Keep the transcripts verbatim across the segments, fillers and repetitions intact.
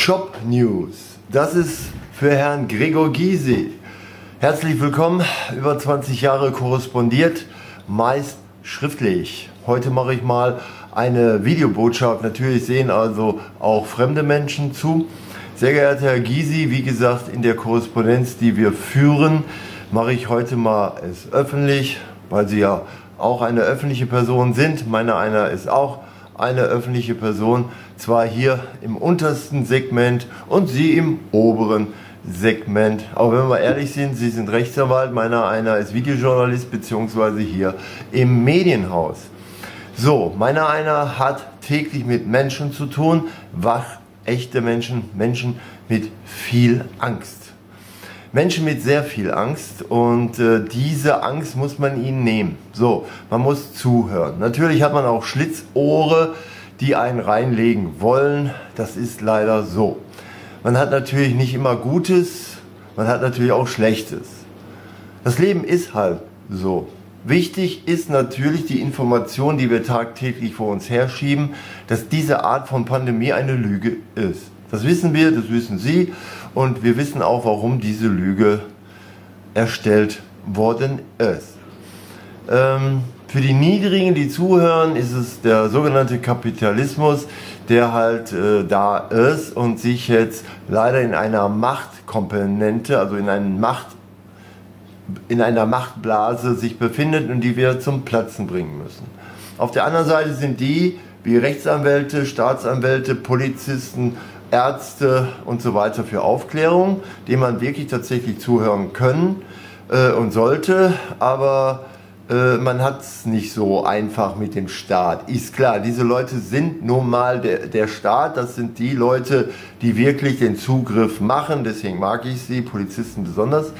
Shop News. Das ist für Herrn Gregor Gysi. Herzlich willkommen, über zwanzig Jahre korrespondiert, meist schriftlich. Heute mache ich mal eine Videobotschaft. Natürlich sehen also auch fremde Menschen zu. Sehr geehrter Herr Gysi, wie gesagt, in der Korrespondenz, die wir führen, mache ich heute mal es öffentlich, weil Sie ja auch eine öffentliche Person sind. Meiner einer ist auch eine öffentliche Person, zwar hier im untersten Segment und Sie im oberen Segment. Aber wenn wir ehrlich sind, Sie sind Rechtsanwalt, meiner einer ist Videojournalist beziehungsweise hier im Medienhaus. So, meiner einer hat täglich mit Menschen zu tun, wach, echte Menschen, Menschen mit viel Angst. Menschen mit sehr viel Angst und äh, diese Angst muss man ihnen nehmen. So, man muss zuhören. Natürlich hat man auch Schlitzohre, die einen reinlegen wollen. Das ist leider so. Man hat natürlich nicht immer Gutes, man hat natürlich auch Schlechtes. Das Leben ist halt so. Wichtig ist natürlich die Information, die wir tagtäglich vor uns herschieben, dass diese Art von Pandemie eine Lüge ist. Das wissen wir, das wissen Sie und wir wissen auch, warum diese Lüge erstellt worden ist. Ähm, für die Niedrigen, die zuhören, ist es der sogenannte Kapitalismus, der halt äh, da ist und sich jetzt leider in einer Machtkomponente, also in, einen Macht, in einer Machtblase sich befindet und die wir zum Platzen bringen müssen. Auf der anderen Seite sind die, wie Rechtsanwälte, Staatsanwälte, Polizisten, Ärzte und so weiter für Aufklärung, denen man wirklich tatsächlich zuhören können äh, und sollte, aber äh, man hat es nicht so einfach mit dem Staat. Ist klar, diese Leute sind nun mal der, der Staat, das sind die Leute, die wirklich den Zugriff machen, deswegen mag ich sie, Polizisten besonders,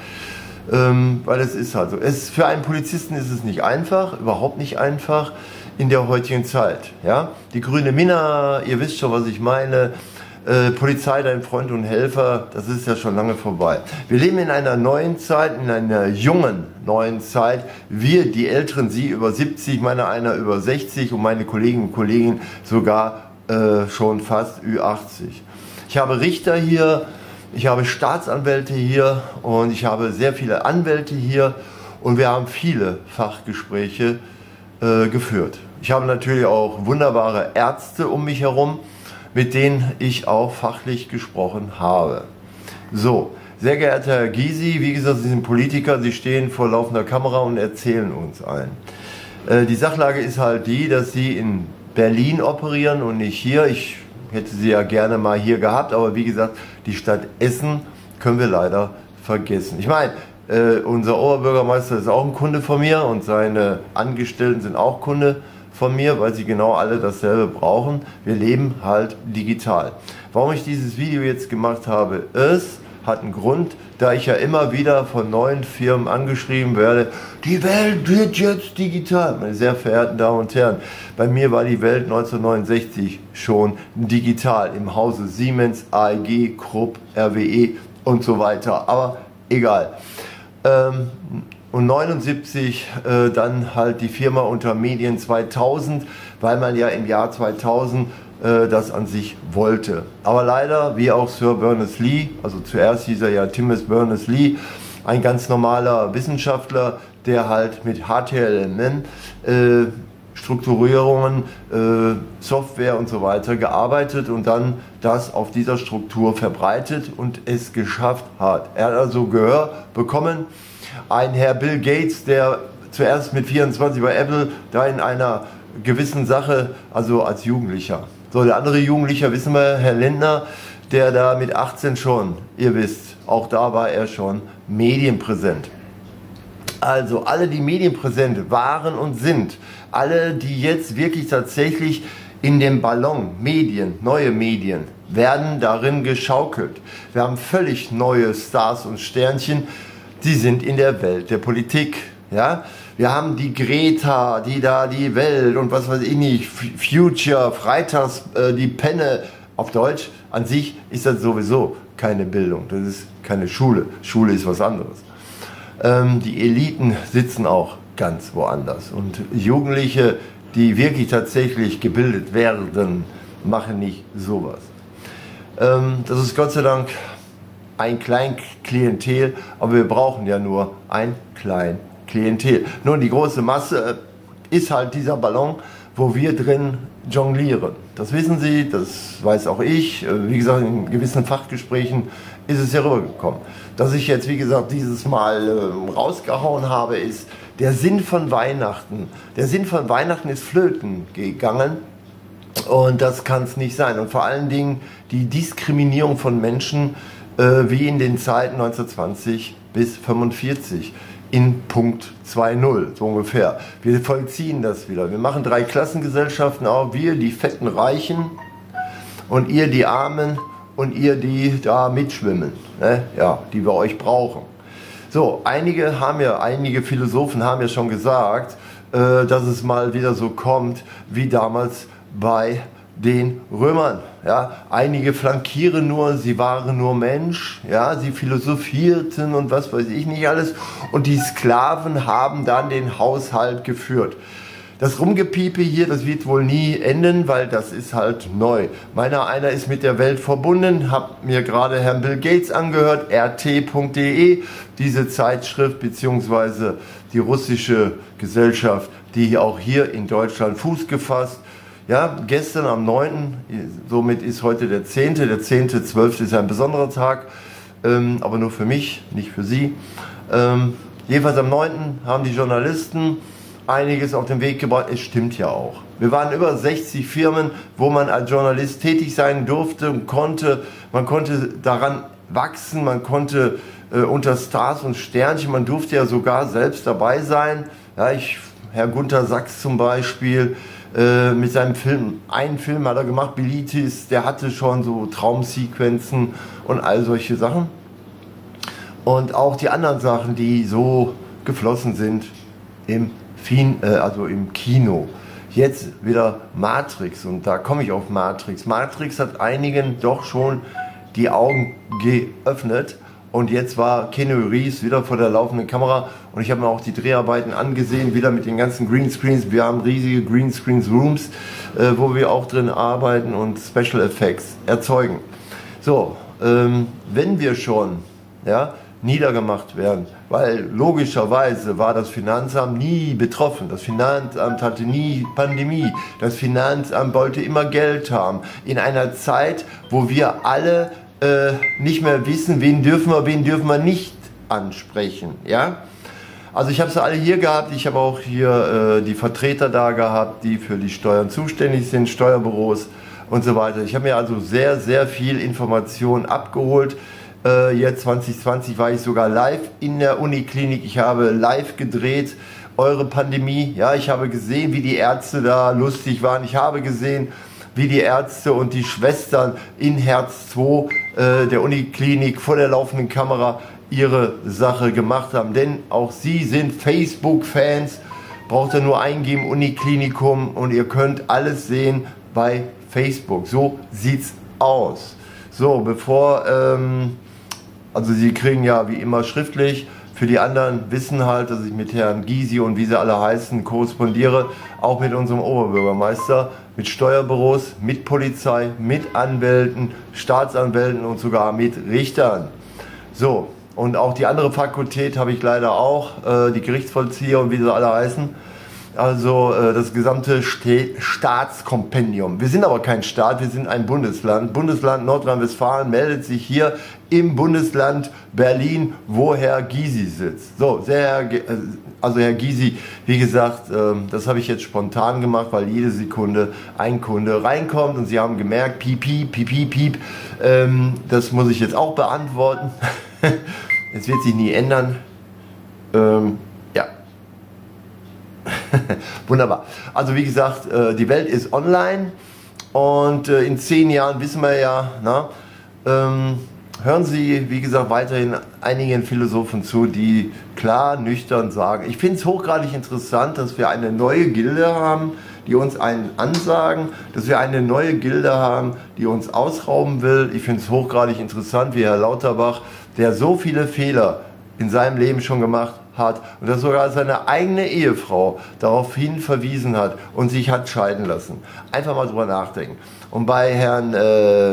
ähm, weil es ist halt so. Es, für einen Polizisten ist es nicht einfach, überhaupt nicht einfach in der heutigen Zeit. Ja? Die grüne Minna, ihr wisst schon, was ich meine. Äh, Polizei, dein Freund und Helfer, das ist ja schon lange vorbei. Wir leben in einer neuen Zeit, in einer jungen neuen Zeit. Wir, die Älteren, Sie über siebzig, meine einer über sechzig und meine Kolleginnen und Kollegen sogar äh, schon fast Ü achtzig. Ich habe Richter hier, ich habe Staatsanwälte hier und ich habe sehr viele Anwälte hier und wir haben viele Fachgespräche äh, geführt. Ich habe natürlich auch wunderbare Ärzte um mich herum, mit denen ich auch fachlich gesprochen habe. So, sehr geehrter Herr Gysi, wie gesagt, Sie sind Politiker, Sie stehen vor laufender Kamera und erzählen uns ein. Äh, die Sachlage ist halt die, dass Sie in Berlin operieren und nicht hier. Ich hätte Sie ja gerne mal hier gehabt, aber wie gesagt, die Stadt Essen können wir leider vergessen. Ich meine, äh, unser Oberbürgermeister ist auch ein Kunde von mir und seine Angestellten sind auch Kunde von mir, weil sie genau alle dasselbe brauchen. Wir leben halt digital. Warum ich dieses Video jetzt gemacht habe, ist, hat einen Grund, da ich ja immer wieder von neuen Firmen angeschrieben werde, die Welt wird jetzt digital. Meine sehr verehrten Damen und Herren, bei mir war die Welt neunzehnhundertneunundsechzig schon digital, im Hause Siemens, A E G, Krupp, R W E und so weiter, aber egal. Ähm, Und neunundsiebzig äh, dann halt die Firma unter Medien zweitausend, weil man ja im Jahr zweitausend äh, das an sich wollte. Aber leider, wie auch Sir Berners-Lee, also zuerst hieß er ja Timothy Berners-Lee, ein ganz normaler Wissenschaftler, der halt mit H T M L, äh, Strukturierungen, äh, Software und so weiter gearbeitet und dann das auf dieser Struktur verbreitet und es geschafft hat. Er hat also Gehör bekommen. Ein Herr Bill Gates, der zuerst mit vierundzwanzig bei Apple da in einer gewissen Sache, also als Jugendlicher. So, der andere Jugendlicher, wissen wir, Herr Lindner, der da mit achtzehn schon, ihr wisst, auch da war er schon medienpräsent. Also alle, die medienpräsent waren und sind, alle, die jetzt wirklich tatsächlich in dem Ballon Medien, neue Medien, werden darin geschaukelt. Wir haben völlig neue Stars und Sternchen, die sind in der Welt der Politik. Ja? Wir haben die Greta, die da die Welt und was weiß ich nicht, Future, Freitags, äh, die Penne. Auf Deutsch an sich ist das sowieso keine Bildung, das ist keine Schule. Schule ist was anderes. Ähm, die Eliten sitzen auch ganz woanders und Jugendliche, die wirklich tatsächlich gebildet werden, machen nicht sowas. Ähm, das ist Gott sei Dank ein klein Klientel, aber wir brauchen ja nur ein klein Klientel. Nun, die große Masse ist halt dieser Ballon, wo wir drin jonglieren. Das wissen Sie, das weiß auch ich. Wie gesagt, in gewissen Fachgesprächen ist es ja rübergekommen. Dass ich jetzt, wie gesagt, dieses Mal äh, rausgehauen habe, ist der Sinn von Weihnachten. Der Sinn von Weihnachten ist flöten gegangen. Und das kann es nicht sein. Und vor allen Dingen die Diskriminierung von Menschen, äh, wie in den Zeiten neunzehnhundertzwanzig bis fünfundvierzig. In Punkt zwei null, so ungefähr. Wir vollziehen das wieder. Wir machen drei Klassengesellschaften auf. Wir, die fetten Reichen, und ihr, die Armen, und ihr, die da mitschwimmen, ne? Ja, die wir euch brauchen. So, einige haben ja, einige Philosophen haben ja schon gesagt, äh, dass es mal wieder so kommt, wie damals bei den Römern. Ja, einige flankieren nur, sie waren nur Mensch, ja, sie philosophierten und was weiß ich nicht alles, und die Sklaven haben dann den Haushalt geführt. Das Rumgepiepe hier, das wird wohl nie enden, weil das ist halt neu. Meiner einer ist mit der Welt verbunden, habe mir gerade Herrn Bill Gates angehört, r t punkt d e, diese Zeitschrift bzw. die russische Gesellschaft, die auch hier in Deutschland Fuß gefasst. Ja, gestern am neunten, somit ist heute der zehnte, der zehnte zwölfte ist ein besonderer Tag, ähm, aber nur für mich, nicht für Sie. Ähm, jedenfalls am neunten haben die Journalisten einiges auf den Weg gebracht. Es stimmt ja auch. Wir waren über sechzig Firmen, wo man als Journalist tätig sein durfte und konnte. Man konnte daran wachsen, man konnte äh, unter Stars und Sternchen, man durfte ja sogar selbst dabei sein. Ja, ich, Herr Gunter Sachs zum Beispiel, äh, mit seinem Film, einen Film hat er gemacht, Bilitis, der hatte schon so Traumsequenzen und all solche Sachen. Und auch die anderen Sachen, die so geflossen sind im Fin, äh, also im Kino. Jetzt wieder Matrix, und da komme ich auf Matrix. Matrix hat einigen doch schon die Augen geöffnet, und jetzt war Keanu Reeves wieder vor der laufenden Kamera, und ich habe mir auch die Dreharbeiten angesehen, wieder mit den ganzen Greenscreens. Wir haben riesige Greenscreens Rooms, äh, wo wir auch drin arbeiten und Special Effects erzeugen. So, ähm, wenn wir schon, ja, niedergemacht werden, weil logischerweise war das Finanzamt nie betroffen. Das Finanzamt hatte nie Pandemie. Das Finanzamt wollte immer Geld haben. In einer Zeit, wo wir alle äh, nicht mehr wissen, wen dürfen wir, wen dürfen wir nicht ansprechen. Ja? Also ich habe sie alle hier gehabt. Ich habe auch hier äh, die Vertreter da gehabt, die für die Steuern zuständig sind, Steuerbüros und so weiter. Ich habe mir also sehr, sehr viel Information abgeholt. Uh, jetzt zwanzig zwanzig war ich sogar live in der Uniklinik. Ich habe live gedreht, eure Pandemie. Ja, ich habe gesehen, wie die Ärzte da lustig waren. Ich habe gesehen, wie die Ärzte und die Schwestern in Herz zwei äh, der Uniklinik vor der laufenden Kamera ihre Sache gemacht haben. Denn auch sie sind Facebook-Fans. Braucht ihr nur eingeben, Uniklinikum, und ihr könnt alles sehen bei Facebook. So sieht's aus. So, bevor... Ähm, Also Sie kriegen ja wie immer schriftlich, für die anderen wissen halt, dass ich mit Herrn Gysi und wie sie alle heißen korrespondiere, auch mit unserem Oberbürgermeister, mit Steuerbüros, mit Polizei, mit Anwälten, Staatsanwälten und sogar mit Richtern. So, und auch die andere Fakultät habe ich leider auch, äh, die Gerichtsvollzieher und wie sie alle heißen. Also äh, das gesamte Ste Staatskompendium. Wir sind aber kein Staat, wir sind ein Bundesland. Bundesland Nordrhein-Westfalen meldet sich hier im Bundesland Berlin, wo Herr Gysi sitzt. So, sehr, also Herr Gysi, wie gesagt, äh, das habe ich jetzt spontan gemacht, weil jede Sekunde ein Kunde reinkommt, und Sie haben gemerkt, piep, piep, piep, piep, piep. Ähm, das muss ich jetzt auch beantworten. Es wird sich nie ändern. Ähm, ja. Wunderbar. Also wie gesagt, die Welt ist online, und in zehn Jahren wissen wir ja, na, ähm, hören Sie, wie gesagt, weiterhin einigen Philosophen zu, die klar, nüchtern sagen, ich finde es hochgradig interessant, dass wir eine neue Gilde haben, die uns einen ansagen, dass wir eine neue Gilde haben, die uns ausrauben will. Ich finde es hochgradig interessant, wie Herr Lauterbach, der so viele Fehler in seinem Leben schon gemacht hat und dass sogar seine eigene Ehefrau daraufhin verwiesen hat und sich hat scheiden lassen. Einfach mal drüber nachdenken. Und bei Herrn äh,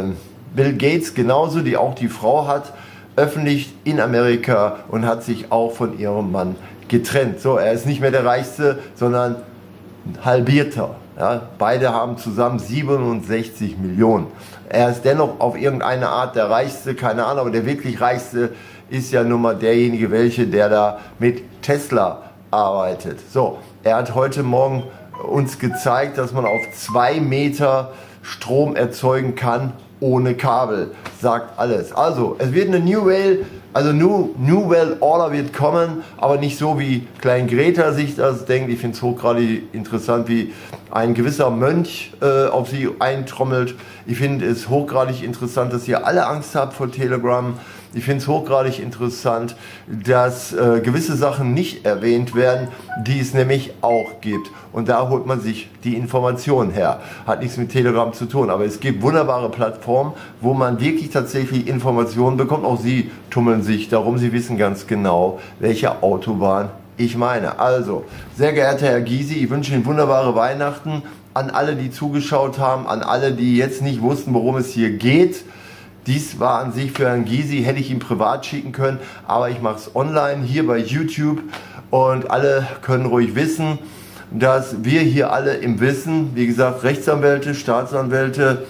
Bill Gates genauso, die auch die Frau hat, öffentlich in Amerika und hat sich auch von ihrem Mann getrennt. So, er ist nicht mehr der Reichste, sondern halbierter. Ja, beide haben zusammen siebenundsechzig Millionen. Er ist dennoch auf irgendeine Art der Reichste, keine Ahnung, aber der wirklich Reichste ist ja nun mal derjenige, welche, der da mit Tesla arbeitet. So, er hat heute Morgen uns gezeigt, dass man auf zwei Meter Strom erzeugen kann ohne Kabel. Sagt alles. Also, es wird eine New Whale, also New, New World Order wird kommen, aber nicht so wie Klein Greta sich das denkt. Ich finde es hochgradig interessant, wie ein gewisser Mönch äh, auf sie eintrommelt. Ich finde es hochgradig interessant, dass ihr alle Angst habt vor Telegram. Ich finde es hochgradig interessant, dass äh, gewisse Sachen nicht erwähnt werden, die es nämlich auch gibt. Und da holt man sich die Informationen her. Hat nichts mit Telegram zu tun, aber es gibt wunderbare Plattformen, wo man wirklich tatsächlich Informationen bekommt. Auch Sie tummeln sich darum, Sie wissen ganz genau, welche Autobahn ich meine. Also, sehr geehrter Herr Gysi, ich wünsche Ihnen wunderbare Weihnachten an alle, die zugeschaut haben, an alle, die jetzt nicht wussten, worum es hier geht. Dies war an sich für Herrn Gysi, hätte ich ihm privat schicken können, aber ich mache es online hier bei YouTube und alle können ruhig wissen, dass wir hier alle im Wissen, wie gesagt, Rechtsanwälte, Staatsanwälte,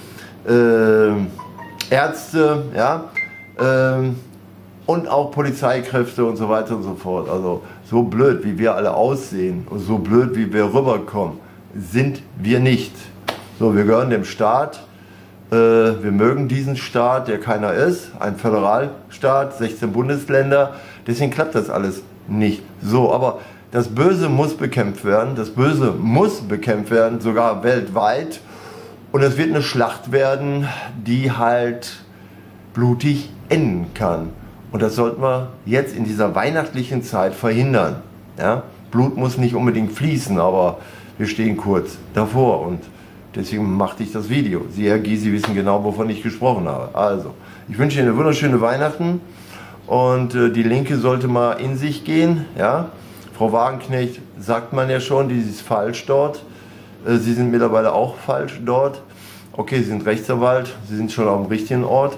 äh, Ärzte, ja, äh, und auch Polizeikräfte und so weiter und so fort. Also so blöd, wie wir alle aussehen und so blöd, wie wir rüberkommen, sind wir nicht. So, wir gehören dem Staat. Wir mögen diesen Staat, der keiner ist, ein Föderalstaat, sechzehn Bundesländer, deswegen klappt das alles nicht so. Aber das Böse muss bekämpft werden, das Böse muss bekämpft werden, sogar weltweit. Und es wird eine Schlacht werden, die halt blutig enden kann. Und das sollten wir jetzt in dieser weihnachtlichen Zeit verhindern. Ja? Blut muss nicht unbedingt fließen, aber wir stehen kurz davor und deswegen machte ich das Video. Sie, Herr Gysi, wissen genau, wovon ich gesprochen habe. Also, ich wünsche Ihnen eine wunderschöne Weihnachten und äh, die Linke sollte mal in sich gehen. Ja? Frau Wagenknecht sagt man ja schon, die ist falsch dort. Äh, Sie sind mittlerweile auch falsch dort. Okay, Sie sind Rechtsanwalt, Sie sind schon auf dem richtigen Ort.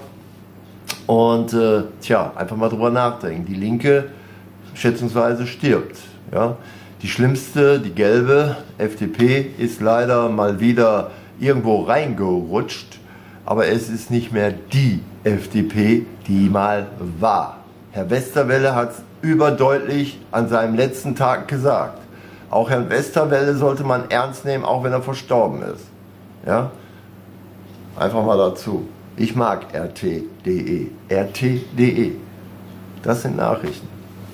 Und äh, tja, einfach mal drüber nachdenken. Die Linke schätzungsweise stirbt. Ja? Die schlimmste, die gelbe F D P, ist leider mal wieder irgendwo reingerutscht, aber es ist nicht mehr die F D P, die mal war. Herr Westerwelle hat es überdeutlich an seinem letzten Tag gesagt. Auch Herrn Westerwelle sollte man ernst nehmen, auch wenn er verstorben ist. Ja? Einfach mal dazu. Ich mag R T punkt D E. R T punkt D E. Das sind Nachrichten.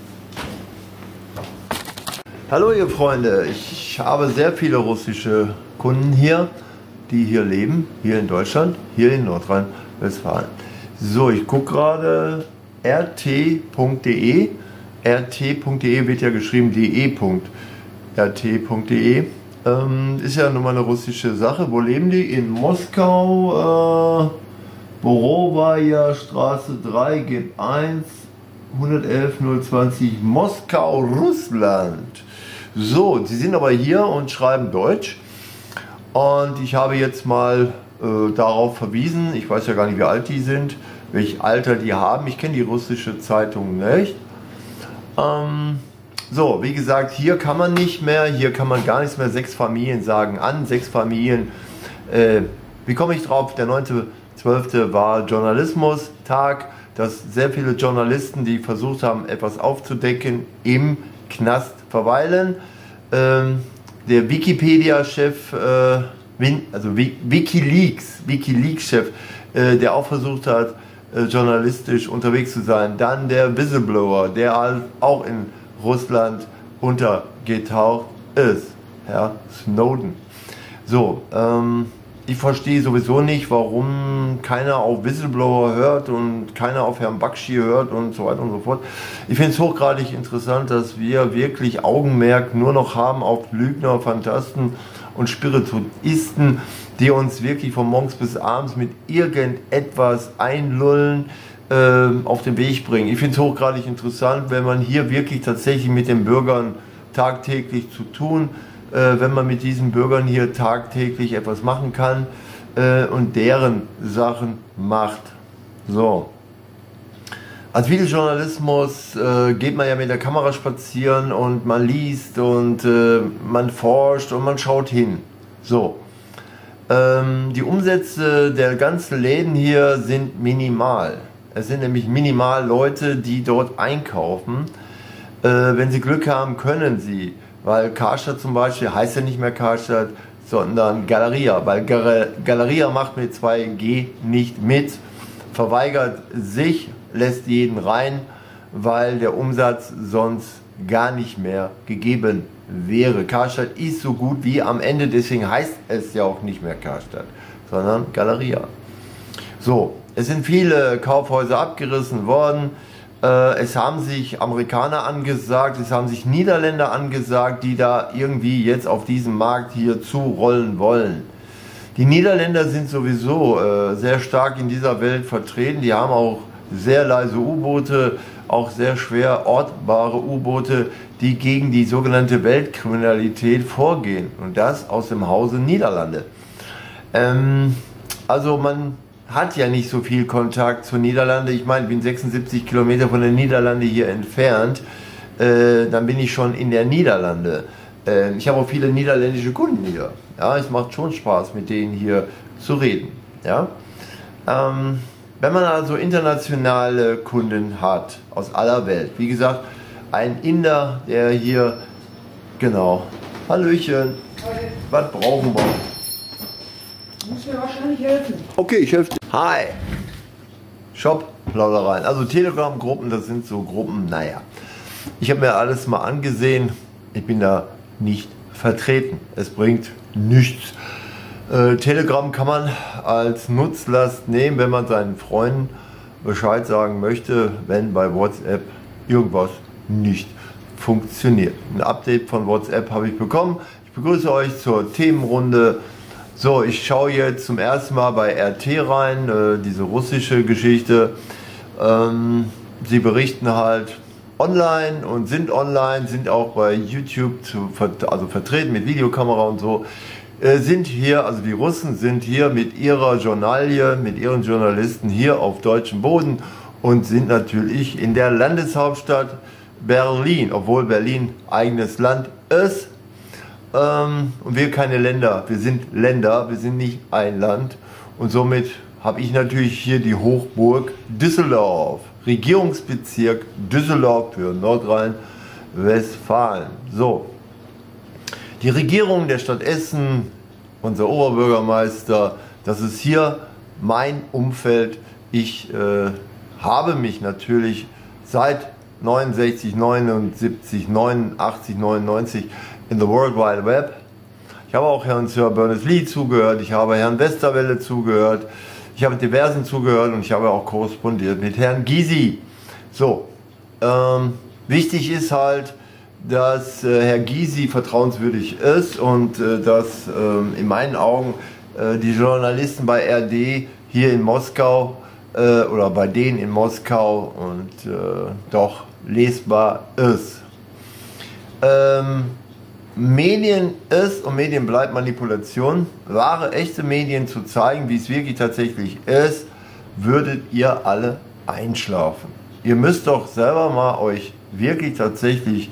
Hallo ihr Freunde, ich habe sehr viele russische Kunden hier, die hier leben, hier in Deutschland, hier in Nordrhein-Westfalen. So, ich gucke gerade R T punkt D E. R T punkt D E wird ja geschrieben de. R T punkt D E. Ähm, ist ja nun mal eine russische Sache. Wo leben die? In Moskau, äh, Borowaja Straße drei, G eins, hundertelf null zwanzig, Moskau, Russland. So, sie sind aber hier und schreiben Deutsch und ich habe jetzt mal äh, darauf verwiesen, ich weiß ja gar nicht, wie alt die sind, welches Alter die haben, ich kenne die russische Zeitung nicht. Ähm, so, wie gesagt, hier kann man nicht mehr, hier kann man gar nichts mehr, sechs Familien sagen an, sechs Familien, äh, wie komme ich drauf, der neunte zwölfte war Journalismus-Tag, dass sehr viele Journalisten, die versucht haben, etwas aufzudecken, im Knast verweilen. Ähm, der Wikipedia-Chef, äh, also Wikileaks, Wikileaks-Chef, äh, der auch versucht hat, äh, journalistisch unterwegs zu sein. Dann der Whistleblower, der auch in Russland untergetaucht ist, Herr Snowden. So, ähm, ich verstehe sowieso nicht, warum keiner auf Whistleblower hört und keiner auf Herrn Bakshi hört und so weiter und so fort. Ich finde es hochgradig interessant, dass wir wirklich Augenmerk nur noch haben auf Lügner, Phantasten und Spirituisten, die uns wirklich von morgens bis abends mit irgendetwas einlullen, äh, auf den Weg bringen. Ich finde es hochgradig interessant, wenn man hier wirklich tatsächlich mit den Bürgern tagtäglich zu tun, äh, wenn man mit diesen Bürgern hier tagtäglich etwas machen kann. äh, und deren Sachen macht. So. Als Videojournalismus äh, geht man ja mit der Kamera spazieren und man liest und äh, man forscht und man schaut hin. So. Ähm, die Umsätze der ganzen Läden hier sind minimal. Es sind nämlich minimal Leute, die dort einkaufen. Äh, wenn sie Glück haben, können sie. Weil Karstadt zum Beispiel heißt ja nicht mehr Karstadt, sondern Galeria. Weil Galeria macht mit zwei G nicht mit, verweigert sich, lässt jeden rein, weil der Umsatz sonst gar nicht mehr gegeben wäre. Karstadt ist so gut wie am Ende, deswegen heißt es ja auch nicht mehr Karstadt, sondern Galeria. So, es sind viele Kaufhäuser abgerissen worden. Äh, es haben sich Amerikaner angesagt, es haben sich Niederländer angesagt, die da irgendwie jetzt auf diesem Markt hier zurollen wollen. Die Niederländer sind sowieso äh, sehr stark in dieser Welt vertreten. Die haben auch sehr leise U-Boote, auch sehr schwer ortbare U-Boote, die gegen die sogenannte Weltkriminalität vorgehen. Und das aus dem Hause Niederlande. Ähm, also man hat ja nicht so viel Kontakt zur Niederlande. Ich meine, ich bin sechsundsiebzig Kilometer von der Niederlande hier entfernt. Äh, dann bin ich schon in der Niederlande. Äh, ich habe auch viele niederländische Kunden hier. Ja, es macht schon Spaß, mit denen hier zu reden. Ja. Ähm, Wenn man also internationale Kunden hat, aus aller Welt, wie gesagt, ein Inder, der hier, genau, Hallöchen, hi. Was brauchen wir? Du musst mir wahrscheinlich helfen. Okay, ich helfe dir. Hi, Shop-Plaudereien, also Telegram-Gruppen, das sind so Gruppen, naja, ich habe mir alles mal angesehen, ich bin da nicht vertreten, es bringt nichts. Äh, Telegram kann man als Nutzlast nehmen, wenn man seinen Freunden Bescheid sagen möchte, wenn bei WhatsApp irgendwas nicht funktioniert. Ein Update von WhatsApp habe ich bekommen. Ich begrüße euch zur Themenrunde. So, ich schaue jetzt zum ersten Mal bei R T rein, äh, diese russische Geschichte. Ähm, sie berichten halt online und sind online, sind auch bei YouTube zu, also vertreten mit Videokamera und so. Sind hier, also die Russen sind hier mit ihrer Journalie, mit ihren Journalisten hier auf deutschem Boden und sind natürlich in der Landeshauptstadt Berlin, obwohl Berlin eigenes Land ist. Ähm, und wir keine Länder, wir sind Länder, wir sind nicht ein Land. Und somit habe ich natürlich hier die Hochburg Düsseldorf, Regierungsbezirk Düsseldorf für Nordrhein-Westfalen. So. Die Regierung der Stadt Essen, unser Oberbürgermeister, das ist hier mein Umfeld. Ich äh, habe mich natürlich seit neunundsechzig, neunundsiebzig, neunundachtzig, neunundneunzig in the World Wide Web. Ich habe auch Herrn Sir Berners-Lee zugehört, ich habe Herrn Westerwelle zugehört, ich habe diversen zugehört und ich habe auch korrespondiert mit Herrn Gysi. So, ähm, wichtig ist halt, dass äh, Herr Gysi vertrauenswürdig ist und äh, dass äh, in meinen Augen äh, die Journalisten bei R D hier in Moskau äh, oder bei denen in Moskau und äh, doch lesbar ist. Ähm, Medien ist und Medien bleibt Manipulation. Wahre, echte Medien zu zeigen, wie es wirklich tatsächlich ist, würdet ihr alle einschlafen. Ihr müsst doch selber mal euch wirklich tatsächlich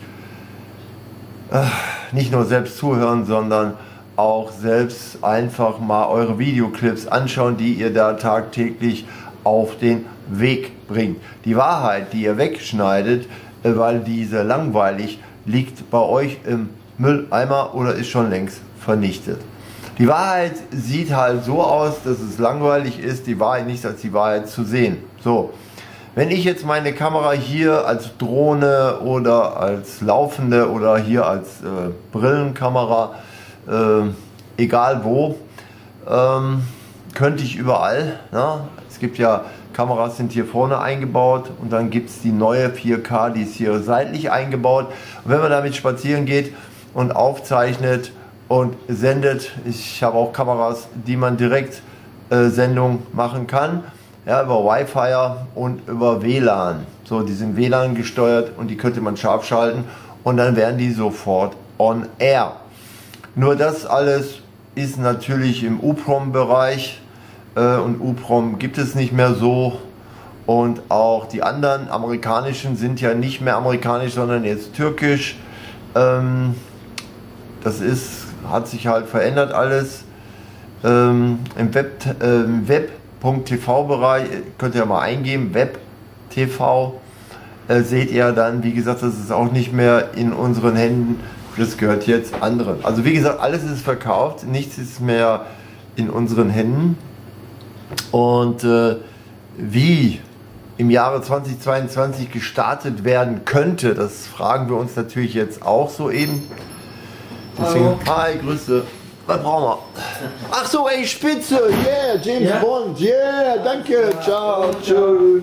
nicht nur selbst zuhören, sondern auch selbst einfach mal eure Videoclips anschauen, die ihr da tagtäglich auf den Weg bringt. Die Wahrheit, die ihr wegschneidet, weil diese langweilig, liegt bei euch im Mülleimer oder ist schon längst vernichtet. Die Wahrheit sieht halt so aus, dass es langweilig ist, die Wahrheit nicht als die Wahrheit zu sehen. So. Wenn ich jetzt meine Kamera hier als Drohne oder als laufende oder hier als äh, Brillenkamera, äh, egal wo, ähm, könnte ich überall, na? Es gibt ja, Kameras sind hier vorne eingebaut und dann gibt es die neue vier K, die ist hier seitlich eingebaut. Und wenn man damit spazieren geht und aufzeichnet und sendet, ich habe auch Kameras, die man direkt äh, Sendung machen kann, ja, über Wi-Fi und über W L A N. So, die sind W L A N gesteuert und die könnte man scharf schalten und dann wären die sofort on air. Nur das alles ist natürlich im U-Prom-Bereich äh, und U-Prom gibt es nicht mehr so. Und auch die anderen amerikanischen sind ja nicht mehr amerikanisch, sondern jetzt türkisch. Ähm, das ist, hat sich halt verändert alles. Ähm, Im Web, äh, Web.tv-Bereich, könnt ihr mal eingeben, Web.T V, äh, seht ihr dann, wie gesagt, das ist auch nicht mehr in unseren Händen, das gehört jetzt anderen. Also wie gesagt, alles ist verkauft, nichts ist mehr in unseren Händen. Und äh, wie im Jahre zweitausendzweiundzwanzig gestartet werden könnte, das fragen wir uns natürlich jetzt auch so eben. Deswegen, hi, Grüße. Was brauchen wir? Ach so, ey, Spitze, yeah, James ja. Bond, yeah, danke, ciao, tschüss.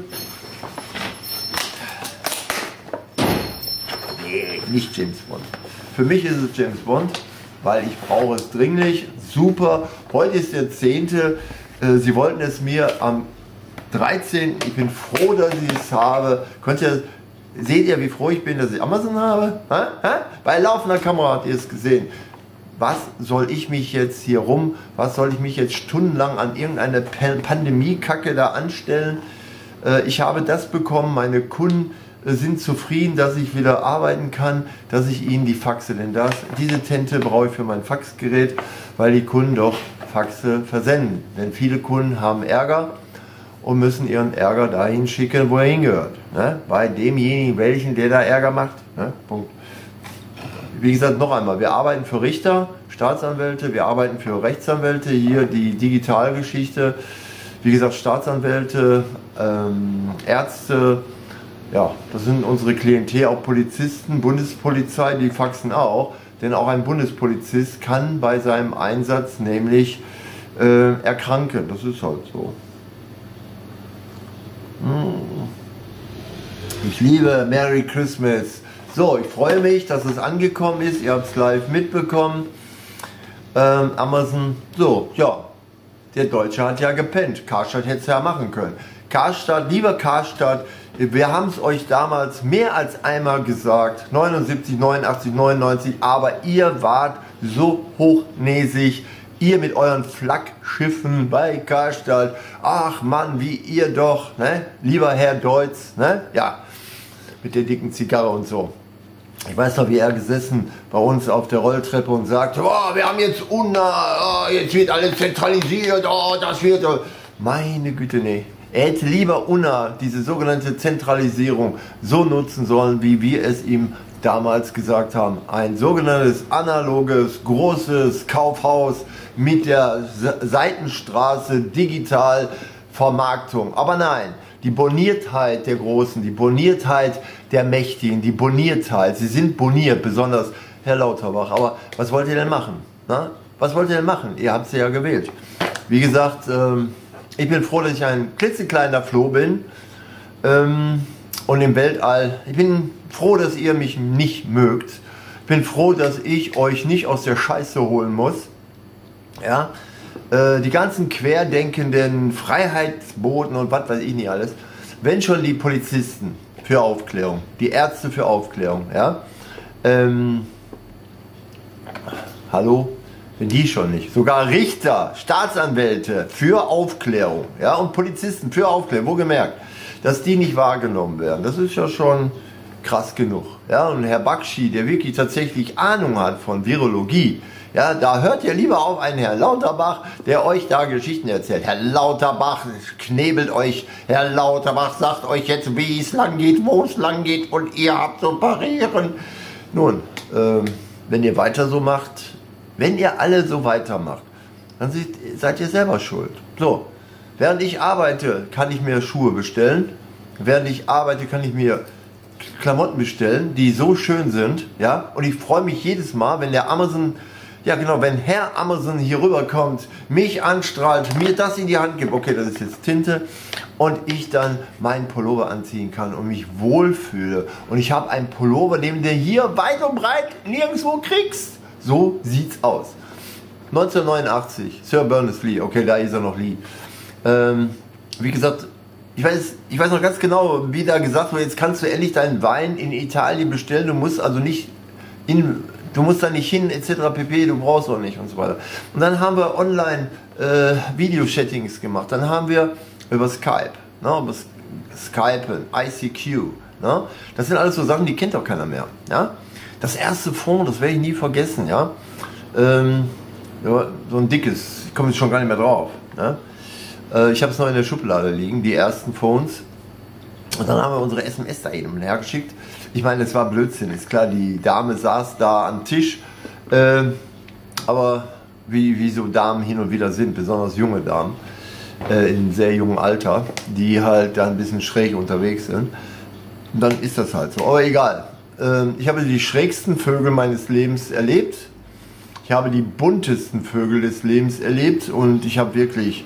Nee, nicht James Bond. Für mich ist es James Bond, weil ich brauche es dringlich, super. Heute ist der zehnte Sie wollten es mir am dreizehnten Ich bin froh, dass ich es habe. Könnt ihr, seht ihr, wie froh ich bin, dass ich Amazon habe? Ha? Ha? Bei laufender Kamera habt ihr es gesehen. Was soll ich mich jetzt hier rum, was soll ich mich jetzt stundenlang an irgendeine Pandemie-Kacke da anstellen? Äh, ich habe das bekommen, meine Kunden äh, sind zufrieden, dass ich wieder arbeiten kann, dass ich ihnen die Faxe, denn das, diese Tente brauche ich für mein Faxgerät, weil die Kunden doch Faxe versenden. Denn viele Kunden haben Ärger und müssen ihren Ärger dahin schicken, wo er hingehört. Ne? Bei demjenigen, welchen, der da Ärger macht. Ne? Punkt. Wie gesagt, noch einmal, wir arbeiten für Richter, Staatsanwälte, wir arbeiten für Rechtsanwälte, hier die Digitalgeschichte, wie gesagt, Staatsanwälte, ähm, Ärzte, ja, das sind unsere Klientel, auch Polizisten, Bundespolizei, die faxen auch, denn auch ein Bundespolizist kann bei seinem Einsatz nämlich äh, erkranken, das ist halt so. Hm. Ich liebe Merry Christmas. So, ich freue mich, dass es angekommen ist. Ihr habt es live mitbekommen. Ähm, Amazon. So, ja. Der Deutsche hat ja gepennt. Karstadt hätte es ja machen können. Karstadt, lieber Karstadt, wir haben es euch damals mehr als einmal gesagt. neunundsiebzig, neunundachtzig, neunundneunzig. Aber ihr wart so hochnäsig. Ihr mit euren Flaggschiffen bei Karstadt. Ach Mann, wie ihr doch, ne? Lieber Herr Deutz, ne? Ja. Mit der dicken Zigarre und so. Ich weiß noch, wie er gesessen bei uns auf der Rolltreppe und sagt, oh, wir haben jetzt Unna, oh, jetzt wird alles zentralisiert, oh, das wird... Oh. Meine Güte, nee. Er hätte lieber Unna, diese sogenannte Zentralisierung, so nutzen sollen, wie wir es ihm damals gesagt haben. Ein sogenanntes analoges, großes Kaufhaus mit der Seitenstraße, digital Vermarktung. Aber nein. Die Boniertheit der Großen, die Boniertheit der Mächtigen, die Boniertheit, sie sind boniert, besonders Herr Lauterbach. Aber was wollt ihr denn machen? Na? Was wollt ihr denn machen? Ihr habt sie ja gewählt. Wie gesagt, ähm, ich bin froh, dass ich ein klitzekleiner Floh bin ähm, und im Weltall. Ich bin froh, dass ihr mich nicht mögt. Ich bin froh, dass ich euch nicht aus der Scheiße holen muss. Ja. Die ganzen querdenkenden Freiheitsboten und was weiß ich nicht alles, wenn schon die Polizisten für Aufklärung, die Ärzte für Aufklärung, ja, ähm, hallo, wenn die schon nicht, sogar Richter, Staatsanwälte für Aufklärung, ja, und Polizisten für Aufklärung, wohlgemerkt, dass die nicht wahrgenommen werden, das ist ja schon krass genug, ja, und Herr Bakshi, der wirklich tatsächlich Ahnung hat von Virologie, ja, da hört ihr lieber auf einen Herr Lauterbach, der euch da Geschichten erzählt. Herr Lauterbach knebelt euch. Herr Lauterbach sagt euch jetzt, wie es lang geht, wo es lang geht und ihr habt zu parieren. Nun, ähm, wenn ihr weiter so macht, wenn ihr alle so weitermacht, dann seid ihr selber schuld. So, während ich arbeite, kann ich mir Schuhe bestellen. Während ich arbeite, kann ich mir Klamotten bestellen, die so schön sind. Ja, und ich freue mich jedes Mal, wenn der Amazon... Ja genau, wenn Herr Amazon hier rüberkommt, mich anstrahlt, mir das in die Hand gibt, okay, das ist jetzt Tinte, und ich dann meinen Pullover anziehen kann und mich wohlfühle. Und ich habe einen Pullover, den du hier weit und breit nirgendwo kriegst. So sieht's aus. neunzehnhundertneunundachtzig, Sir Berners-Lee, okay, da ist er noch Lee. Ähm, wie gesagt, ich weiß, ich weiß noch ganz genau, wie da gesagt wurde, jetzt kannst du endlich deinen Wein in Italien bestellen, du musst also nicht in Du musst da nicht hin, et cetera pp, du brauchst auch nicht und so weiter. Und dann haben wir online äh, Video-Chattings gemacht. Dann haben wir über Skype, ne, über Skype, I C Q. Ne? Das sind alles so Sachen, die kennt doch keiner mehr. Ja? Das erste Phone, das werde ich nie vergessen. Ja? Ähm, ja, so ein dickes, ich komme jetzt schon gar nicht mehr drauf. Ne? Äh, ich habe es noch in der Schublade liegen, die ersten Phones. Und dann haben wir unsere S M S da eben hergeschickt. Ich meine, es war Blödsinn, ist klar, die Dame saß da am Tisch. Äh, aber wie, wie so Damen hin und wieder sind, besonders junge Damen, äh, in sehr jungem Alter, die halt da ein bisschen schräg unterwegs sind. Und dann ist das halt so. Aber egal. Äh, ich habe die schrägsten Vögel meines Lebens erlebt. Ich habe die buntesten Vögel des Lebens erlebt. Und ich habe wirklich,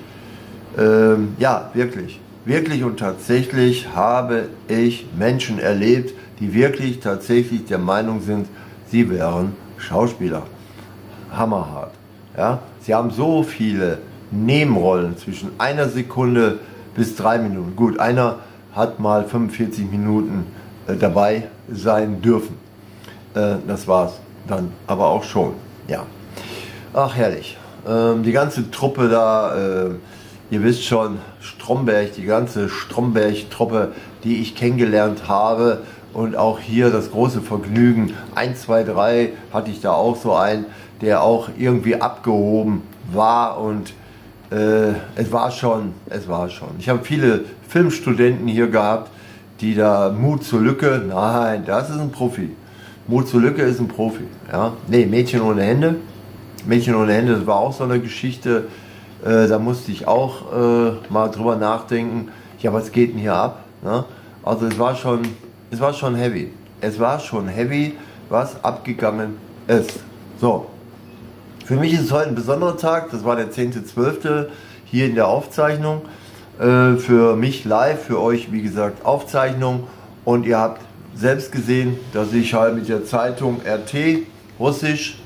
äh, ja, wirklich, wirklich und tatsächlich habe ich Menschen erlebt, die wirklich tatsächlich der Meinung sind, sie wären Schauspieler. Hammerhart. Ja? Sie haben so viele Nebenrollen zwischen einer Sekunde bis drei Minuten. Gut, einer hat mal fünfundvierzig Minuten äh, dabei sein dürfen. Äh, das war's dann aber auch schon. Ja. Ach, herrlich. Ähm, die ganze Truppe da, äh, ihr wisst schon, Stromberg, die ganze Stromberg-Truppe, die ich kennengelernt habe. Und auch hier das große Vergnügen, eins, zwei, drei hatte ich da auch so einen, der auch irgendwie abgehoben war und äh, es war schon, es war schon. Ich habe viele Filmstudenten hier gehabt, die da Mut zur Lücke, nein, das ist ein Profi. Mut zur Lücke ist ein Profi. Ja? Nee, Mädchen ohne Hände. Mädchen ohne Hände, das war auch so eine Geschichte, äh, da musste ich auch äh, mal drüber nachdenken. Ja, was geht denn hier ab? Ne? Also es war schon... Es war schon heavy. Es war schon heavy, was abgegangen ist. So. Für mich ist es heute ein besonderer Tag. Das war der zehnte zwölfte hier in der Aufzeichnung. Äh, für mich live, für euch wie gesagt Aufzeichnung. Und ihr habt selbst gesehen, dass ich halt mit der Zeitung R T, Russisch,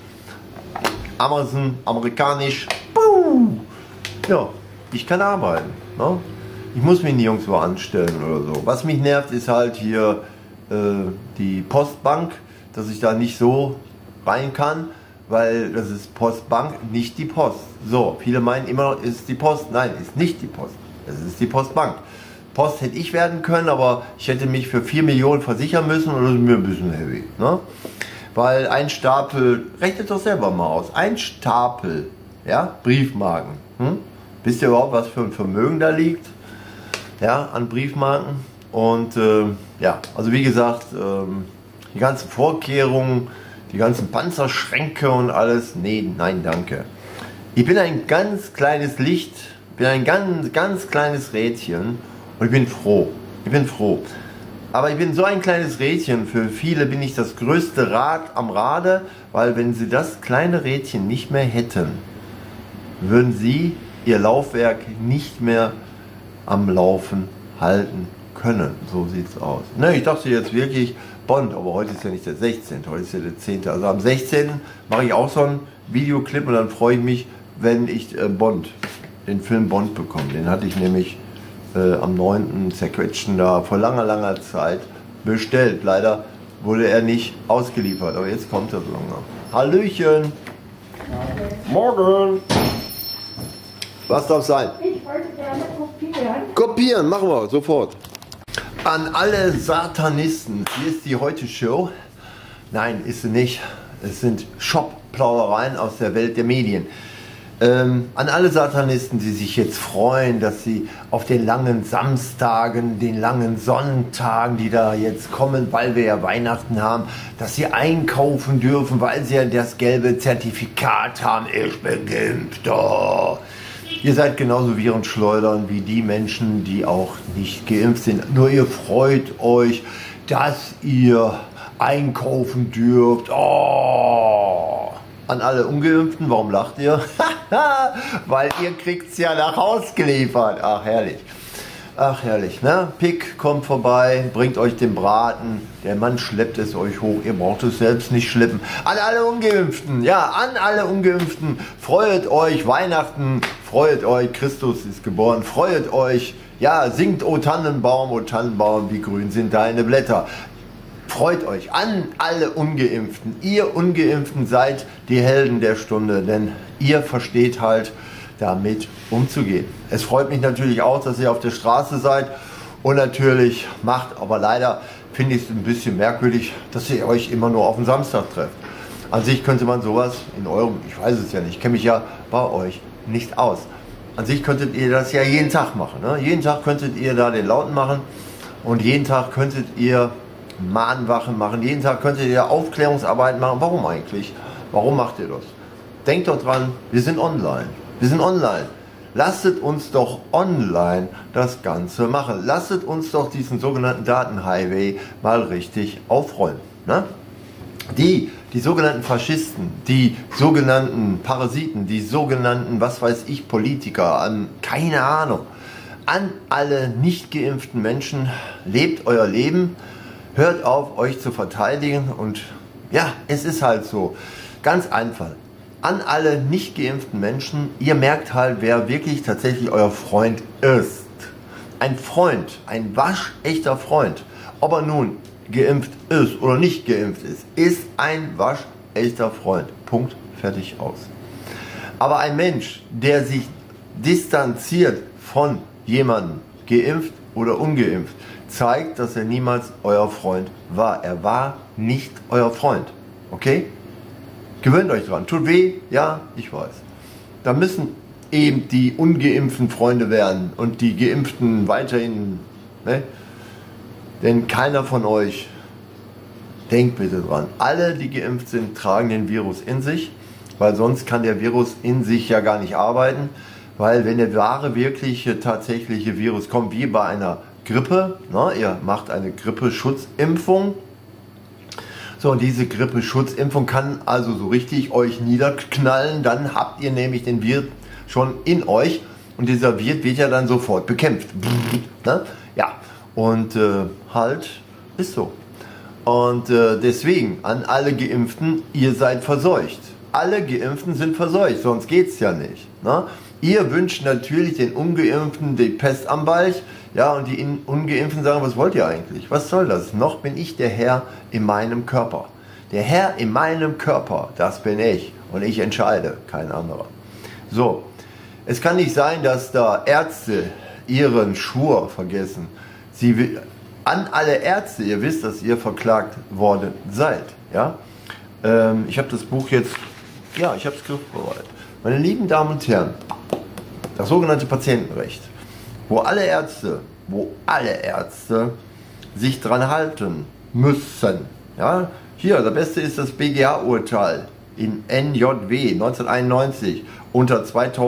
Amazon, Amerikanisch, boom, ja, ich kann arbeiten. Ne? Ich muss mich nirgendwo anstellen oder so. Was mich nervt, ist halt hier äh, die Postbank, dass ich da nicht so rein kann, weil das ist Postbank, nicht die Post. So, viele meinen immer, ist die Post. Nein, ist nicht die Post. Es ist die Postbank. Post hätte ich werden können, aber ich hätte mich für vier Millionen versichern müssen und das ist mir ein bisschen heavy. Ne? Weil ein Stapel, rechnet doch selber mal aus, ein Stapel, ja, Briefmarken. Hm? Wisst ihr überhaupt, was für ein Vermögen da liegt? Ja, an Briefmarken und äh, ja, also wie gesagt, ähm, die ganzen Vorkehrungen, die ganzen Panzerschränke und alles, nee, nein, danke. Ich bin ein ganz kleines Licht, bin ein ganz, ganz kleines Rädchen und ich bin froh, ich bin froh. Aber ich bin so ein kleines Rädchen, für viele bin ich das größte Rad am Rade, weil wenn sie das kleine Rädchen nicht mehr hätten, würden sie ihr Laufwerk nicht mehr am Laufen halten können. So sieht's aus. Ne, ich dachte jetzt wirklich Bond, aber heute ist ja nicht der sechzehnte, heute ist ja der zehnte. Also am sechzehnten mache ich auch so einen Videoclip und dann freue ich mich, wenn ich äh, Bond, den Film Bond bekomme. Den hatte ich nämlich äh, am neunten zerquetschen da vor langer, langer Zeit bestellt. Leider wurde er nicht ausgeliefert, aber jetzt kommt er so langsam. Hallöchen! Morgen! Was darf sein? Ich wollte gerne kopieren. Kopieren, machen wir, sofort. An alle Satanisten, hier ist die Heute-Show. Nein, ist sie nicht. Es sind Shop-Plaudereien aus der Welt der Medien. Ähm, an alle Satanisten, die sich jetzt freuen, dass sie auf den langen Samstagen, den langen Sonntagen, die da jetzt kommen, weil wir ja Weihnachten haben, dass sie einkaufen dürfen, weil sie ja das gelbe Zertifikat haben. Ich bin geimpft. Oh. Ihr seid genauso Virenschleudern wie die Menschen, die auch nicht geimpft sind. Nur ihr freut euch, dass ihr einkaufen dürft. Oh. An alle Ungeimpften, warum lacht ihr? Weil ihr kriegt es ja nach Haus geliefert. Ach, herrlich. Ach, herrlich, ne? Pick kommt vorbei, bringt euch den Braten. Der Mann schleppt es euch hoch. Ihr braucht es selbst nicht schleppen. An alle Ungeimpften, ja, an alle Ungeimpften. Freut euch, Weihnachten. Freut euch, Christus ist geboren. Freut euch, ja, singt, O Tannenbaum, O Tannenbaum, wie grün sind deine Blätter. freut euch an alle Ungeimpften. Ihr Ungeimpften seid die Helden der Stunde, denn ihr versteht halt damit umzugehen. Es freut mich natürlich auch, dass ihr auf der Straße seid und natürlich macht, aber leider finde ich es ein bisschen merkwürdig, dass ihr euch immer nur auf den Samstag trefft. An sich könnte man sowas in eurem, ich weiß es ja nicht, ich kenne mich ja bei euch nicht aus. An sich könntet ihr das ja jeden Tag machen. Ne? Jeden Tag könntet ihr da den Lauten machen und jeden Tag könntet ihr Mahnwachen machen, jeden Tag könntet ihr Aufklärungsarbeit machen. Warum eigentlich? Warum macht ihr das? Denkt doch dran, wir sind online. Wir sind online. Lasset uns doch online das Ganze machen. Lasset uns doch diesen sogenannten Datenhighway mal richtig aufrollen. Ne? Die, die sogenannten Faschisten, die sogenannten Parasiten, die sogenannten, was weiß ich, Politiker, an, keine Ahnung, an alle nicht geimpften Menschen, lebt euer Leben, hört auf, euch zu verteidigen und ja, es ist halt so, ganz einfach. An alle nicht geimpften Menschen, ihr merkt halt, wer wirklich tatsächlich euer Freund ist. Ein Freund, ein waschechter Freund, ob er nun geimpft ist oder nicht geimpft ist, ist ein waschechter Freund. Punkt, fertig, aus. Aber ein Mensch, der sich distanziert von jemandem, geimpft oder ungeimpft, zeigt, dass er niemals euer Freund war. Er war nicht euer Freund. Okay? Gewöhnt euch dran. Tut weh? Ja, ich weiß. Da müssen eben die ungeimpften Freunde werden und die Geimpften weiterhin. Ne? Denn keiner von euch, denkt bitte dran, alle, die geimpft sind, tragen den Virus in sich, weil sonst kann der Virus in sich ja gar nicht arbeiten, weil wenn der wahre, wirkliche, tatsächliche Virus kommt, wie bei einer Grippe, na, ihr macht eine Grippeschutzimpfung, so, und diese Grippeschutzimpfung kann also so richtig euch niederknallen, dann habt ihr nämlich den Wirt schon in euch und dieser Wirt wird ja dann sofort bekämpft. Ne? Ja, und äh, halt ist so. Und äh, deswegen an alle Geimpften, ihr seid verseucht. Alle Geimpften sind verseucht, sonst geht es ja nicht. Ne? Ihr wünscht natürlich den Ungeimpften die Pest am Balch. Ja, und die Ungeimpften sagen, was wollt ihr eigentlich? Was soll das? Noch bin ich der Herr in meinem Körper. Der Herr in meinem Körper, das bin ich. Und ich entscheide, kein anderer. So, es kann nicht sein, dass da Ärzte ihren Schwur vergessen. Sie, an alle Ärzte, ihr wisst, dass ihr verklagt worden seid. Ja? Ähm, ich habe das Buch jetzt, ja, ich habe es griffbereit. Meine lieben Damen und Herren, das sogenannte Patientenrecht, wo alle Ärzte, wo alle Ärzte sich dran halten müssen. Ja? Hier, das Beste ist das B G H-Urteil in N J W neunzehnhunderteinundneunzig unter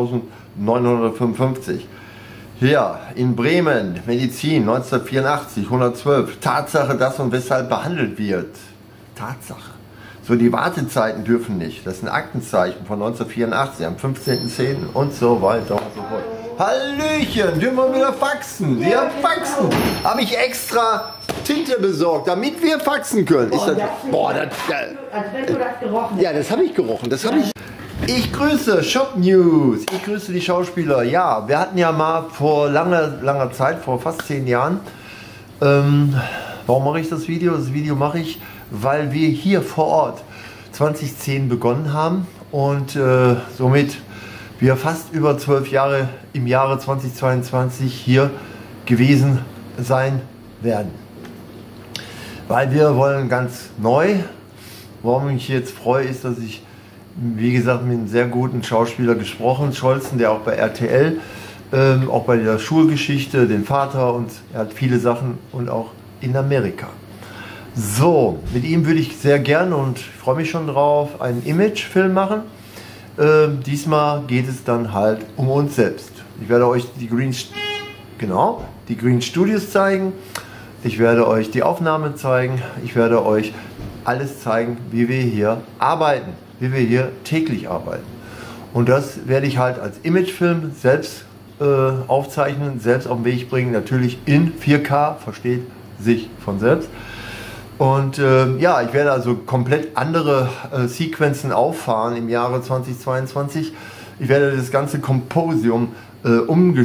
zweitausendneunhundertfünfundfünfzig. Hier, in Bremen, Medizin neunzehnhundertvierundachtzig, hundertzwölf. Tatsache, dass und weshalb behandelt wird. Tatsache. So, die Wartezeiten dürfen nicht. Das ist ein Aktenzeichen von neunzehnhundertvierundachtzig, am fünfzehnten zehnten und so weiter und so fort. Hallöchen, dürfen wir wieder faxen? Wir faxen. Habe ich extra Tinte besorgt, damit wir faxen können. Boah, ist das, das boah, das, das, als wenn du das gerochen hast. Ja, das habe ich gerochen. Das habe ich. Ich grüße Shop News. Ich grüße die Schauspieler. Ja, wir hatten ja mal vor langer, langer Zeit, vor fast zehn Jahren. Ähm, warum mache ich das Video? Das Video mache ich, weil wir hier vor Ort zwanzig zehn begonnen haben und äh, somit wir fast über zwölf Jahre im Jahre zweitausendzweiundzwanzig hier gewesen sein werden. Weil wir wollen ganz neu. Warum ich jetzt freue, ist, dass ich, wie gesagt, mit einem sehr guten Schauspieler gesprochen, Scholzen, der auch bei R T L, ähm, auch bei der Schulgeschichte, den Vater, und er hat viele Sachen und auch in Amerika. So, mit ihm würde ich sehr gerne, und ich freue mich schon drauf, einen Imagefilm machen. Ähm, diesmal geht es dann halt um uns selbst. Ich werde euch die Green, genau, die Green Studios zeigen. Ich werde euch die Aufnahme zeigen. Ich werde euch alles zeigen, wie wir hier arbeiten, wie wir hier täglich arbeiten. Und das werde ich halt als Imagefilm selbst äh, aufzeichnen, selbst auf den Weg bringen, natürlich in vier K, versteht sich von selbst. Und äh, ja, ich werde also komplett andere äh, Sequenzen auffahren im Jahre zweitausendzweiundzwanzig. Ich werde das ganze Komposium äh,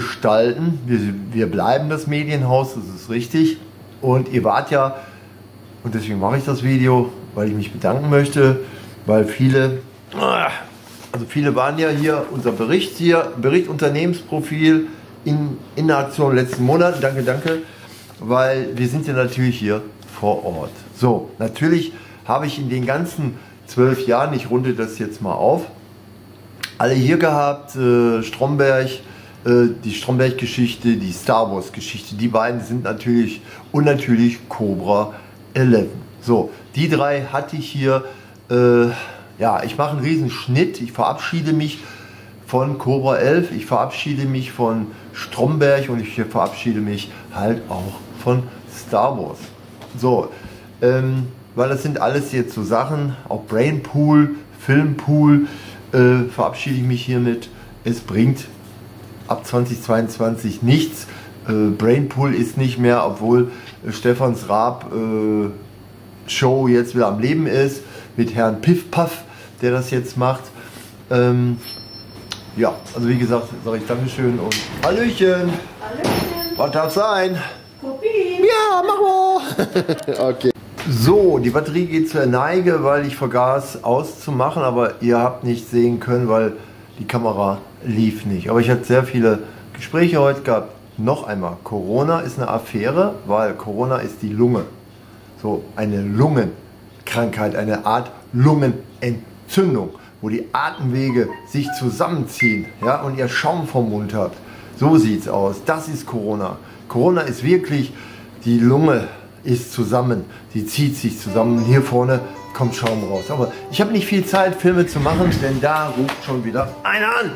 umgestalten. Wir, wir bleiben das Medienhaus, das ist richtig. Und ihr wart ja Und deswegen mache ich das Video, weil ich mich bedanken möchte, weil viele, also viele waren ja hier, unser Bericht hier, Bericht Unternehmensprofil in, in der Aktion letzten Monat, danke, danke, weil wir sind ja natürlich hier vor Ort. So, natürlich habe ich in den ganzen zwölf Jahren, ich runde das jetzt mal auf, alle hier gehabt, äh, Stromberg, äh, die Stromberg-Geschichte, die Star Wars-Geschichte, die beiden sind natürlich und natürlich Cobra elf. So, die drei hatte ich hier, äh, ja, ich mache einen riesen Schnitt, ich verabschiede mich von Cobra elf, ich verabschiede mich von Stromberg und ich verabschiede mich halt auch von Star Wars. So, ähm, weil das sind alles jetzt so Sachen, auch Brainpool, Filmpool, äh, verabschiede ich mich hiermit. Es bringt ab zweitausendzweiundzwanzig nichts. Äh, Brainpool ist nicht mehr, obwohl äh, Stefans Raab äh, Show jetzt wieder am Leben ist, mit Herrn Piff Puff, der das jetzt macht. Ähm, ja, also wie gesagt, sage ich Dankeschön und Hallöchen. Hallöchen. Was darf sein? Kopie. Ja, mach mal. Okay. So, die Batterie geht zur Neige, weil ich vergaß auszumachen, aber ihr habt nicht sehen können, weil die Kamera lief nicht. Aber ich hatte sehr viele Gespräche heute gehabt. Noch einmal, Corona ist eine Affäre, weil Corona ist die Lunge. So, eine Lungenkrankheit, eine Art Lungenentzündung, wo die Atemwege sich zusammenziehen, ja, und ihr Schaum vom Mund habt. So sieht's aus. Das ist Corona. Corona ist wirklich, die Lunge ist zusammen, sie zieht sich zusammen. Hier vorne kommt Schaum raus. Aber ich habe nicht viel Zeit, Filme zu machen, denn da ruft schon wieder einer an.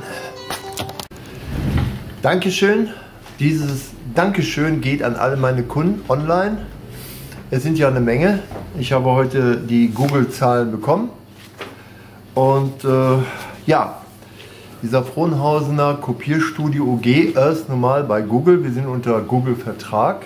Dankeschön. Dieses Dankeschön geht an alle meine Kunden online. Es sind ja eine Menge. Ich habe heute die Google-Zahlen bekommen. Und äh, ja, dieser Frohnhausener Kopierstudio O G ist normal bei Google. Wir sind unter Google-Vertrag.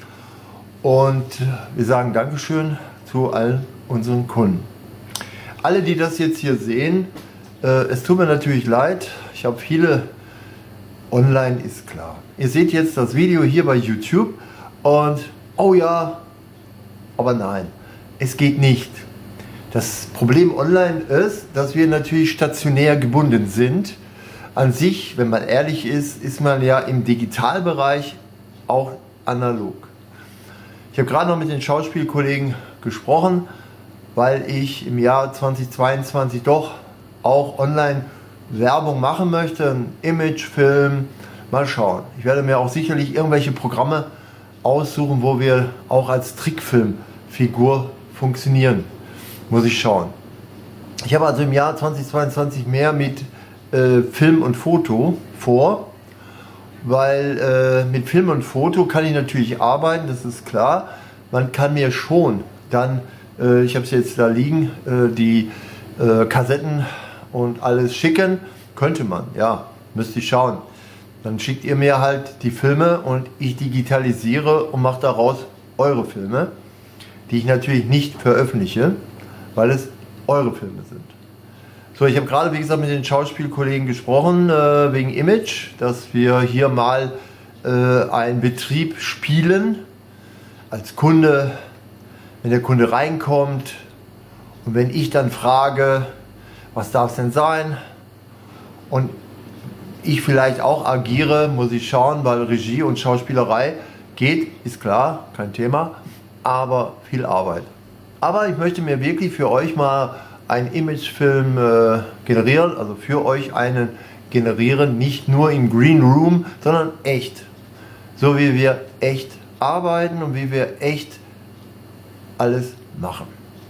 Und wir sagen Dankeschön zu allen unseren Kunden. Alle, die das jetzt hier sehen, äh, es tut mir natürlich leid. Ich habe viele online, ist klar. Ihr seht jetzt das Video hier bei YouTube und oh ja, aber nein, es geht nicht. Das Problem online ist, dass wir natürlich stationär gebunden sind. An sich, wenn man ehrlich ist, ist man ja im Digitalbereich auch analog. Ich habe gerade noch mit den Schauspielkollegen gesprochen, weil ich im Jahr zweitausendzweiundzwanzig doch auch online Werbung machen möchte, ein Imagefilm, mal schauen. Ich werde mir auch sicherlich irgendwelche Programme aussuchen, wo wir auch als Trickfilmfigur funktionieren. Muss ich schauen. Ich habe also im Jahr zweitausendzweiundzwanzig mehr mit äh, Film und Foto vor, weil äh, mit Film und Foto kann ich natürlich arbeiten, das ist klar. Man kann mir schon dann, äh, ich habe es jetzt da liegen, äh, die äh, Kassetten und alles schicken. Könnte man, ja, müsste ich schauen. Dann schickt ihr mir halt die Filme und ich digitalisiere und mache daraus eure Filme, die ich natürlich nicht veröffentliche, weil es eure Filme sind. So, ich habe gerade, wie gesagt, mit den Schauspielkollegen gesprochen, äh, wegen Image, dass wir hier mal äh, einen Betrieb spielen, als Kunde, wenn der Kunde reinkommt und wenn ich dann frage, was darf es denn sein, und ich vielleicht auch agiere, muss ich schauen, weil Regie und Schauspielerei geht, ist klar, kein Thema, aber viel Arbeit. Aber ich möchte mir wirklich für euch mal einen Imagefilm äh, generieren, also für euch einen generieren, nicht nur im Green Room, sondern echt. So wie wir echt arbeiten und wie wir echt alles machen.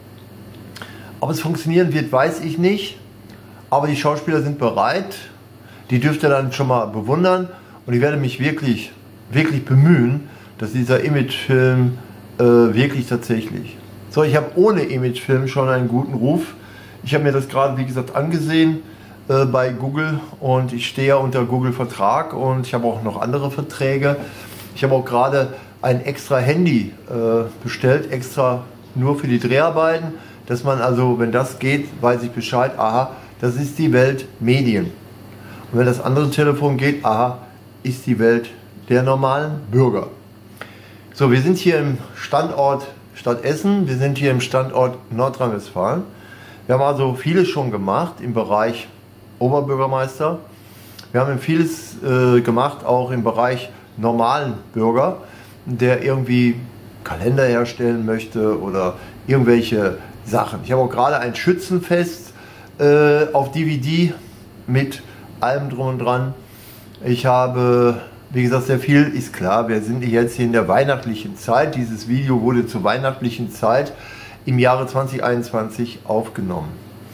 Ob es funktionieren wird, weiß ich nicht, aber die Schauspieler sind bereit. Die dürft ihr dann schon mal bewundern und ich werde mich wirklich, wirklich bemühen, dass dieser Imagefilm äh, wirklich tatsächlich. So, ich habe ohne Imagefilm schon einen guten Ruf. Ich habe mir das gerade, wie gesagt, angesehen äh, bei Google und ich stehe ja unter Google-Vertrag und ich habe auch noch andere Verträge. Ich habe auch gerade ein extra Handy äh, bestellt, extra nur für die Dreharbeiten, dass man also, wenn das geht, weiß ich Bescheid, aha, das ist die Welt Medien. Und wenn das andere Telefon geht, aha, ist die Welt der normalen Bürger. So, wir sind hier im Standort Stadt Essen. Wir sind hier im Standort Nordrhein-Westfalen. Wir haben also vieles schon gemacht im Bereich Oberbürgermeister. Wir haben vieles äh, gemacht, auch im Bereich normalen Bürger, der irgendwie Kalender herstellen möchte oder irgendwelche Sachen. Ich habe auch gerade ein Schützenfest äh, auf D V D mit allem drum und dran. Ich habe, wie gesagt, sehr viel, ist klar, wir sind jetzt hier in der weihnachtlichen Zeit. Dieses Video wurde zur weihnachtlichen Zeit im Jahre zweitausendeinundzwanzig aufgenommen.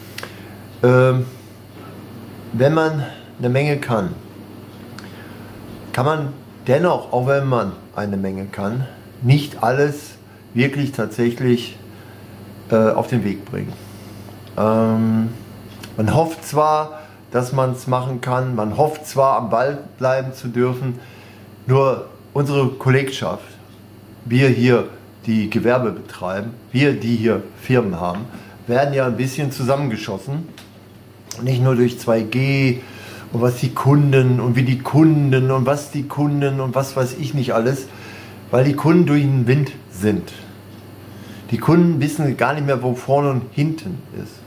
Ähm, wenn man eine Menge kann, kann man dennoch, auch wenn man eine Menge kann, nicht alles wirklich tatsächlich äh, auf den Weg bringen. Ähm, man hofft zwar, dass man es machen kann, man hofft zwar am Ball bleiben zu dürfen, nur unsere Kollegschaft, wir hier, die Gewerbe betreiben, wir, die hier Firmen haben, werden ja ein bisschen zusammengeschossen. Nicht nur durch zwei G und was die Kunden und wie die Kunden und was die Kunden und was weiß ich nicht alles, weil die Kunden durch den Wind sind. Die Kunden wissen gar nicht mehr, wo vorne und hinten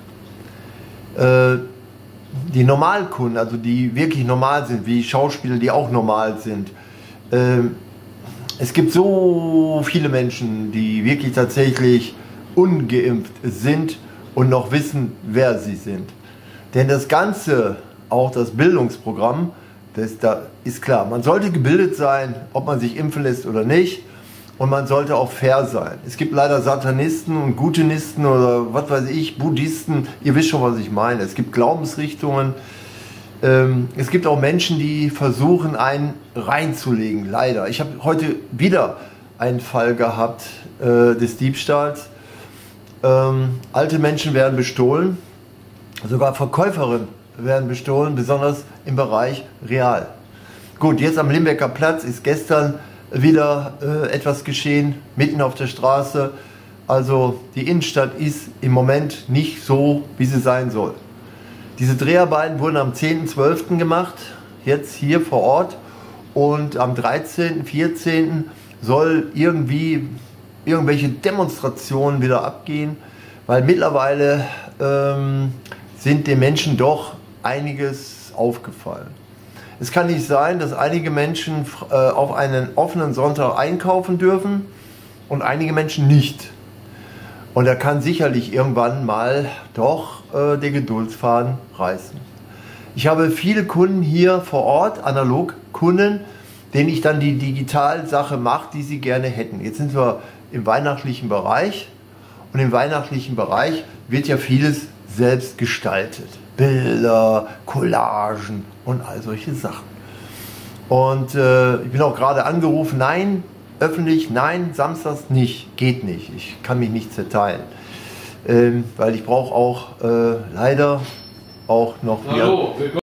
ist. Äh, die Normalkunden, also die wirklich normal sind, wie Schauspieler, die auch normal sind. Äh, es gibt so viele Menschen, die wirklich tatsächlich ungeimpft sind und noch wissen, wer sie sind. Denn das Ganze, auch das Bildungsprogramm, das, da ist klar, man sollte gebildet sein, ob man sich impfen lässt oder nicht. Und man sollte auch fair sein. Es gibt leider Satanisten und Gutenisten oder was weiß ich, Buddhisten. Ihr wisst schon, was ich meine. Es gibt Glaubensrichtungen. Ähm, es gibt auch Menschen, die versuchen, einen reinzulegen, leider. Ich habe heute wieder einen Fall gehabt äh, des Diebstahls. Ähm, alte Menschen werden bestohlen. Sogar Verkäuferinnen werden bestohlen, besonders im Bereich Real. Gut, jetzt am Limbecker Platz ist gestern wieder äh, etwas geschehen, mitten auf der Straße. Also die Innenstadt ist im Moment nicht so, wie sie sein soll. Diese Dreharbeiten wurden am zehnten zwölften gemacht, jetzt hier vor Ort. Und am dreizehnten vierzehnten soll irgendwie irgendwelche Demonstrationen wieder abgehen, weil mittlerweile ähm, sind den Menschen doch einiges aufgefallen. Es kann nicht sein, dass einige Menschen äh, auf einen offenen Sonntag einkaufen dürfen und einige Menschen nicht. Und da kann sicherlich irgendwann mal doch äh, der Geduldsfaden reißen. Ich habe viele Kunden hier vor Ort, analog Kunden, denen ich dann die Digitalsache mache, die sie gerne hätten. Jetzt sind wir im weihnachtlichen Bereich und im weihnachtlichen Bereich wird ja vieles selbst gestaltet. Bilder, Collagen und all solche Sachen. Und äh, ich bin auch gerade angerufen, nein, öffentlich, nein, samstags nicht, geht nicht. Ich kann mich nicht zerteilen, ähm, weil ich brauche auch äh, leider auch noch... Hallo, willkommen.